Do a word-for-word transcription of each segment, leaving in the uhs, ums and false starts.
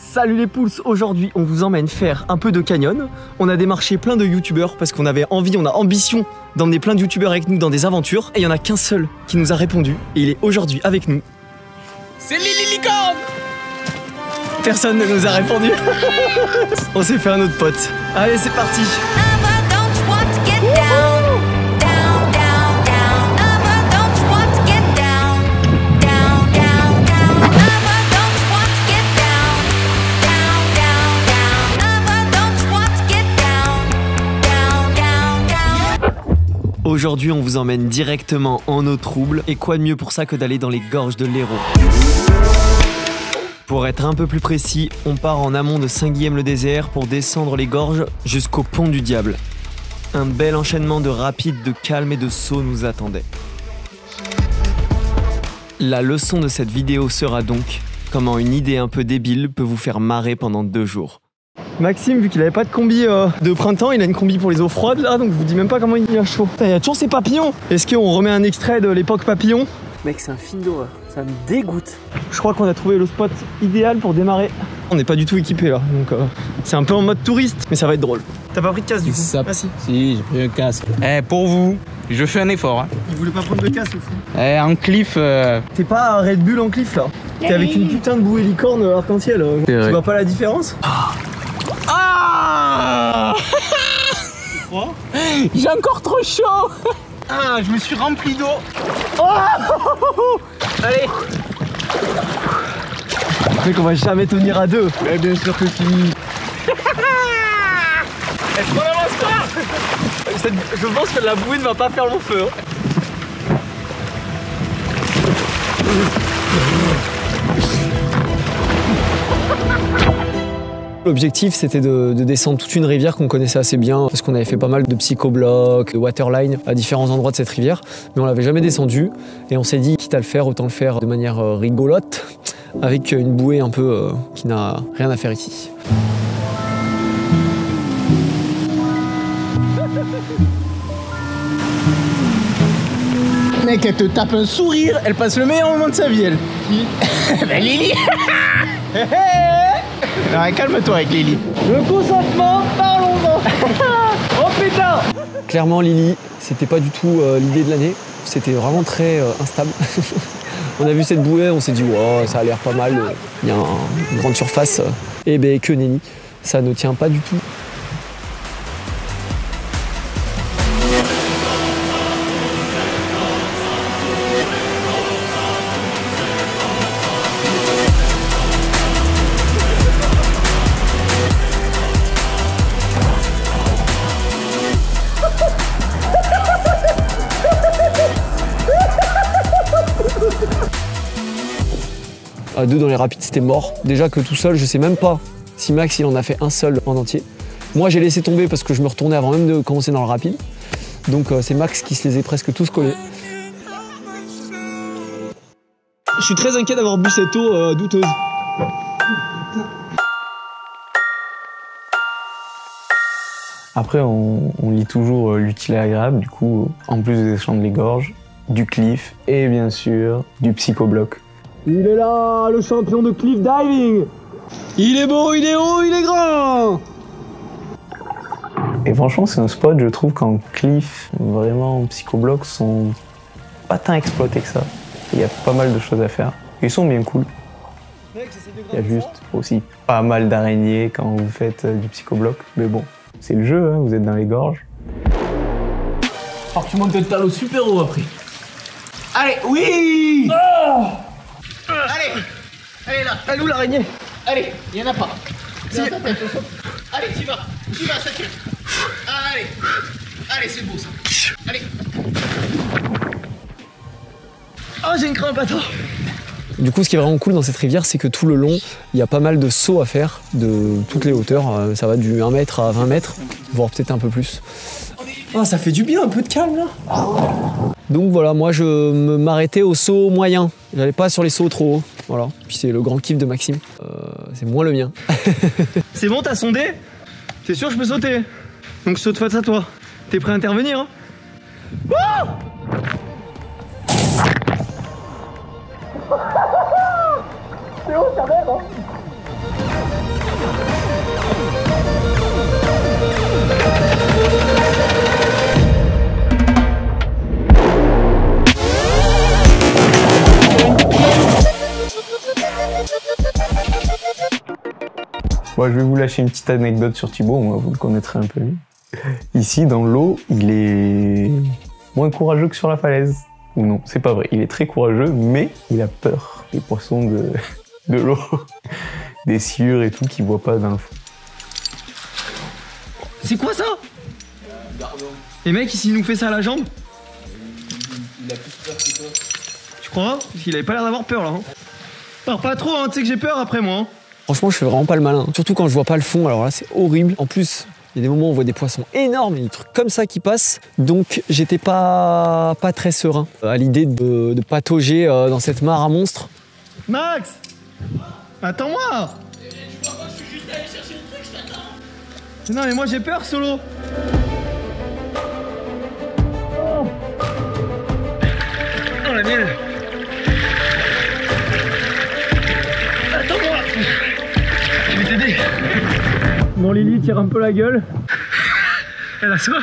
Salut les poules, aujourd'hui on vous emmène faire un peu de canyon. On a démarché plein de youtubeurs parce qu'on avait envie, on a ambition d'emmener plein de youtubeurs avec nous dans des aventures. Et il n'y en a qu'un seul qui nous a répondu et il est aujourd'hui avec nous. C'est Lily Licorne. Personne ne nous a répondu. On s'est fait un autre pote. Allez c'est parti. Aujourd'hui, on vous emmène directement en eau trouble. Et quoi de mieux pour ça que d'aller dans les gorges de l'Hérault. Pour être un peu plus précis, on part en amont de Saint-Guilhem-le-Désert pour descendre les gorges jusqu'au pont du Diable. Un bel enchaînement de rapides, de calme et de sauts nous attendait. La leçon de cette vidéo sera donc comment une idée un peu débile peut vous faire marrer pendant deux jours. Maxime, vu qu'il avait pas de combi euh, de printemps, il a une combi pour les eaux froides là, donc je vous dis même pas comment il a chaud. Putain, il y a toujours ces papillons. Est-ce qu'on remet un extrait de l'époque papillon? Mec, c'est un film d'horreur, ça me dégoûte. Je crois qu'on a trouvé le spot idéal pour démarrer. On n'est pas du tout équipé là, donc euh, c'est un peu en mode touriste, mais ça va être drôle. T'as pas pris de casque du coup? Ça... Ah si. Si, j'ai pris un casque. Eh, pour vous, je fais un effort. Hein. Il voulait pas prendre de casque aussi. Eh, en cliff... Euh... T'es pas à Red Bull en cliff là? T'es avec une putain de bouée licorne arc-en-ciel. Tu vrai. Vois pas la différence? Ah, ah j'ai encore trop chaud. Ah, je me suis rempli d'eau. Oh allez. Mec, on va jamais tenir à deux. Mais bien sûr que si. Est-ce qu'on avance pas? Je pense que la bouée ne va pas faire long feu. L'objectif c'était de, de descendre toute une rivière qu'on connaissait assez bien parce qu'on avait fait pas mal de psychoblocs, de waterline à différents endroits de cette rivière, mais on l'avait jamais descendu et on s'est dit quitte à le faire, autant le faire de manière rigolote avec une bouée un peu euh, qui n'a rien à faire ici. Mec, elle te tape un sourire, elle passe le meilleur moment de sa vie, elle. Qui? Ben Lily. Alors, calme-toi avec Lily. Le consentement, parlons-en. Oh putain. Clairement Lily, c'était pas du tout euh, l'idée de l'année. C'était vraiment très euh, instable. On a vu cette bouée, on s'est dit wow, ça a l'air pas mal. Il y a un, une grande surface. Et ben que nenni, ça ne tient pas du tout. À deux dans les rapides, c'était mort. Déjà que tout seul, je sais même pas si Max il en a fait un seul en entier. Moi j'ai laissé tomber parce que je me retournais avant même de commencer dans le rapide. Donc euh, c'est Max qui se les est presque tous collés. Je suis très inquiet d'avoir bu cette eau euh, douteuse. Après on, on lit toujours euh, l'utile et agréable, du coup en plus des champs de les gorges, du cliff et bien sûr du psychobloc. Il est là, le champion de cliff diving. Il est beau, il est haut, il est grand. Et franchement, c'est un spot, je trouve qu'en cliff, vraiment, psychoblocs sont pas tant exploités que ça. Il y a pas mal de choses à faire. Ils sont bien cool. Il y a juste aussi pas mal d'araignées quand vous faites du psychobloc. Mais bon, c'est le jeu, hein, vous êtes dans les gorges. Alors tu montes le talon super haut après. Allez, oui. Oh, allez, allez là. Elle est où l'araignée? Allez, il y en a pas. Si. Allez, tu vas, tu vas, ça tire. Allez, allez, c'est beau ça. Allez. Oh, j'ai une crampe, attends. Du coup, ce qui est vraiment cool dans cette rivière, c'est que tout le long, il y a pas mal de sauts à faire de toutes les hauteurs. Ça va du un mètre à vingt mètres, voire peut-être un peu plus. Oh, ça fait du bien, un peu de calme là. Donc voilà, moi je me m'arrêtais au saut moyen. J'allais pas sur les sauts trop hauts. Voilà. Puis c'est le grand kiff de Maxime. Euh, c'est moins le mien. C'est bon, t'as sondé? T'es sûr que je peux sauter? Donc saute face à toi. T'es prêt à intervenir hein? Oh, c'est haut, ça merde hein. Bon, je vais vous lâcher une petite anecdote sur Thibaut, moi, vous le connaîtrez un peu mieux. Ici, dans l'eau, il est moins courageux que sur la falaise. Ou non, c'est pas vrai. Il est très courageux, mais il a peur des poissons de, de l'eau, des sciures et tout qu'il voit pas dans le fond. C'est quoi ça? Et mec, s'il nous fait ça à la jambe? Il a plus peur que toi. Tu crois? Parce qu'il avait pas l'air d'avoir peur là. Hein. Pars pas trop, hein, tu sais que j'ai peur après moi. Hein. Franchement, je fais vraiment pas le malin. Surtout quand je vois pas le fond, alors là, c'est horrible. En plus, il y a des moments où on voit des poissons énormes, il y a des trucs comme ça qui passent. Donc, j'étais pas, pas très serein à l'idée de, de patauger dans cette mare à monstres. Max! Attends-moi! Je vois pas, je suis juste allé chercher le truc, je t'attends. Non mais moi j'ai peur solo. Oh, oh la mienne. Attends-moi. Je vais t'aider. Bon, Lily tire un peu la gueule. Elle a soif.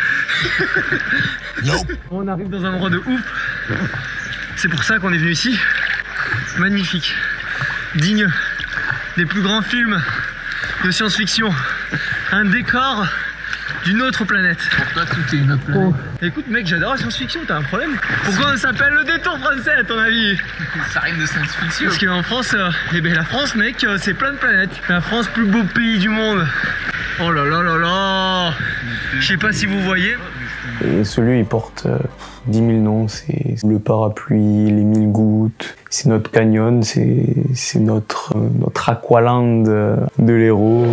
On arrive dans un endroit de ouf. C'est pour ça qu'on est venu ici. Magnifique. Digne des plus grands films de science-fiction. Un décor d'une autre planète. Pour toi, tout est une autre planète. Oh. Écoute mec, j'adore la science-fiction, t'as un problème? Pourquoi on s'appelle le détour français à ton avis? Ça rime de science-fiction. Parce qu'en France, euh, eh ben la France mec, euh, c'est plein de planètes. La France, plus beau pays du monde. Oh là là là là. Je sais pas si vous voyez. Et ce lieu, il porte euh, dix mille noms. C'est le parapluie, les mille gouttes. C'est notre canyon, c'est notre, euh, notre aqualand de, de l'Hérault.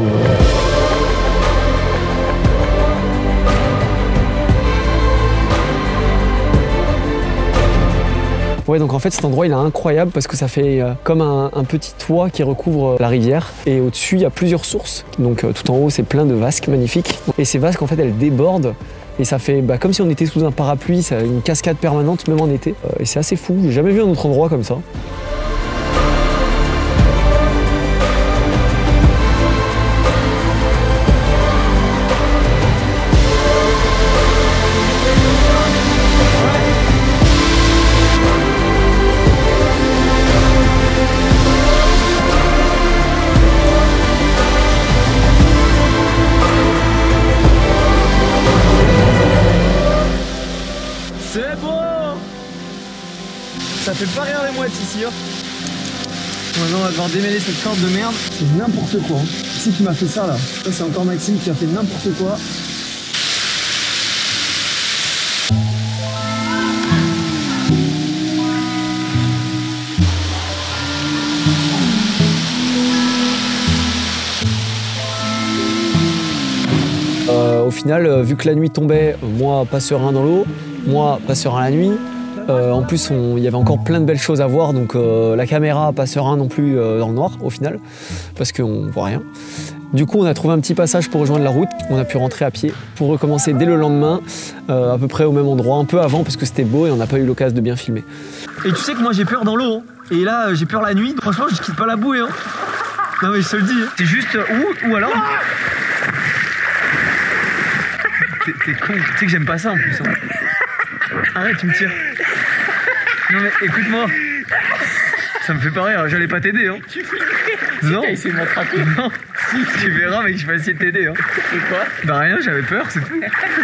Ouais, donc en fait cet endroit il est incroyable parce que ça fait euh, comme un, un petit toit qui recouvre euh, la rivière et au-dessus il y a plusieurs sources. Donc euh, tout en haut c'est plein de vasques magnifiques et ces vasques en fait elles débordent et ça fait bah, comme si on était sous un parapluie, ça a une cascade permanente même en été euh, et c'est assez fou, j'ai jamais vu un autre endroit comme ça. C'est bon. Ça fait pas rire les mouettes ici. Hein. Maintenant on va devoir démêler cette corde de merde. C'est n'importe quoi. Hein. Qui c'est qui m'a fait ça là? Ça c'est encore Maxime qui a fait n'importe quoi. Euh, au final, euh, vu que la nuit tombait, moi pas serein dans l'eau, moi pas serein la nuit. Euh, en plus, il y avait encore plein de belles choses à voir, donc euh, la caméra pas serein non plus euh, dans le noir au final, parce qu'on voit rien. Du coup, on a trouvé un petit passage pour rejoindre la route. On a pu rentrer à pied pour recommencer dès le lendemain, euh, à peu près au même endroit, un peu avant parce que c'était beau et on n'a pas eu l'occasion de bien filmer. Et tu sais que moi j'ai peur dans l'eau. Hein. Et là j'ai peur la nuit. Franchement, je quitte pas la bouée. Hein. Non mais je te le dis. Hein. C'est juste où ou alors. T'es con, tu sais que j'aime pas ça en plus. Hein. Arrête, tu me tires. Non mais écoute-moi. Ça me fait pas rire, j'allais pas t'aider. Hein. Non. T'as essayé de m'attraper. Non. Si, tu verras mec, je vais essayer de t'aider. Hein. Et quoi? Bah rien, j'avais peur, c'est tout.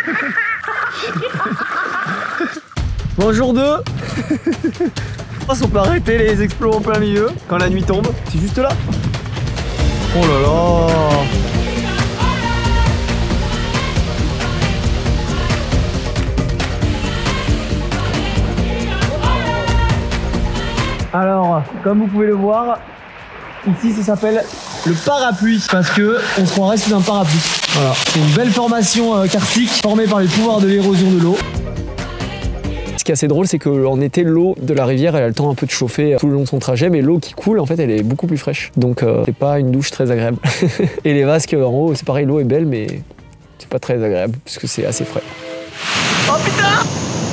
Bonjour deux. On peut arrêter les explos en plein milieu quand la nuit tombe. C'est juste là. Oh là là. Alors, comme vous pouvez le voir, ici ça s'appelle le parapluie parce que on se croirait sous un parapluie. Voilà, c'est une belle formation euh, karstique formée par les pouvoirs de l'érosion de l'eau. Ce qui est assez drôle, c'est qu'en été, l'eau de la rivière, elle a le temps un peu de chauffer tout le long de son trajet, mais l'eau qui coule, en fait, elle est beaucoup plus fraîche. Donc, euh, c'est pas une douche très agréable. Et les vasques, en haut, c'est pareil, l'eau est belle, mais c'est pas très agréable parce que c'est assez frais. Oh putain!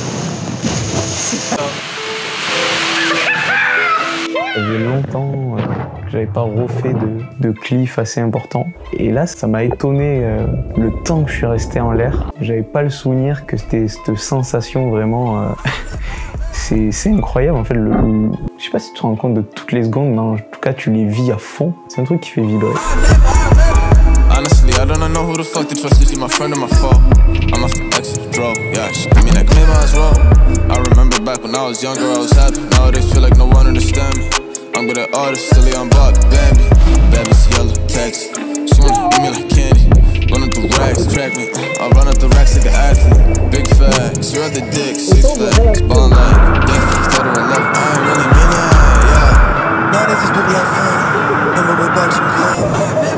Ça faisait longtemps euh, que j'avais pas refait de, de cliff assez important. Et là, ça m'a étonné euh, le temps que je suis resté en l'air. J'avais pas le souvenir que c'était cette sensation vraiment... Euh, c'est incroyable en fait. Le, le, je sais pas si tu te rends compte de toutes les secondes, mais en tout cas tu les vis à fond. C'est un truc qui fait vibrer. Yeah, I don't know who the fuck to trust. Is she my friend or my foe? I'm off the exit, drove. Yeah, she give me that clean miles roll. I remember back when I was younger, I was happy. Nowadays feel like no one understand me. I'm good at artists, silly on block, Bambi. Baby's yellow, text. She wanna give me like candy. Run up the racks, track me. I run up the racks like an athlete. Big facts, you're the dick, six flags. Ballin' like Denver, third or eleven. I ain't really mean it, yeah. Now that's just people like fun. On my way back, she was like.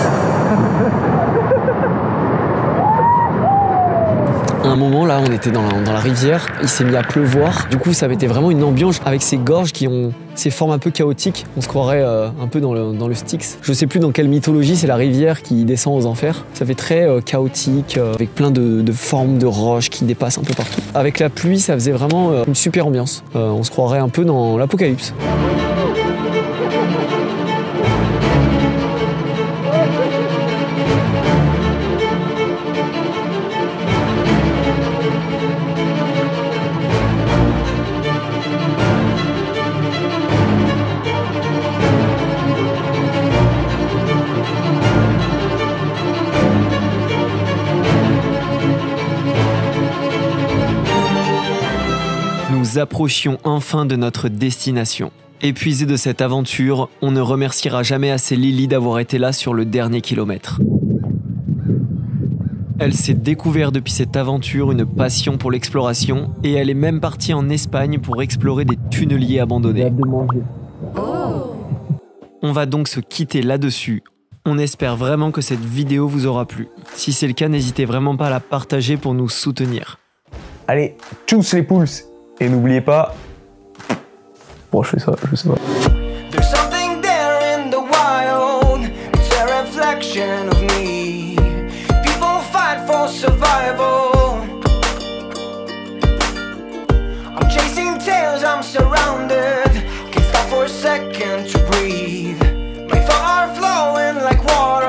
À un moment là, on était dans la, dans la rivière, il s'est mis à pleuvoir. Du coup, ça avait été vraiment une ambiance avec ces gorges qui ont ces formes un peu chaotiques. On se croirait euh, un peu dans le, dans le Styx. Je sais plus dans quelle mythologie c'est la rivière qui descend aux enfers. Ça fait très euh, chaotique, euh, avec plein de, de formes de roches qui dépassent un peu partout. Avec la pluie, ça faisait vraiment euh, une super ambiance. Euh, on se croirait un peu dans l'apocalypse. Nous approchions enfin de notre destination. Épuisé de cette aventure, on ne remerciera jamais assez Lily d'avoir été là sur le dernier kilomètre. Elle s'est découverte depuis cette aventure une passion pour l'exploration et elle est même partie en Espagne pour explorer des tunneliers abandonnés. On va donc se quitter là-dessus. On espère vraiment que cette vidéo vous aura plu. Si c'est le cas, n'hésitez vraiment pas à la partager pour nous soutenir. Allez, tchuss les poules. Et n'oubliez pas... Bon, je fais ça, je sais pas. There's something there in the wild. It's a reflection of me. People fight for survival. I'm chasing tails, I'm surrounded. Can't stop for a second to breathe. My thoughts are flowing like water.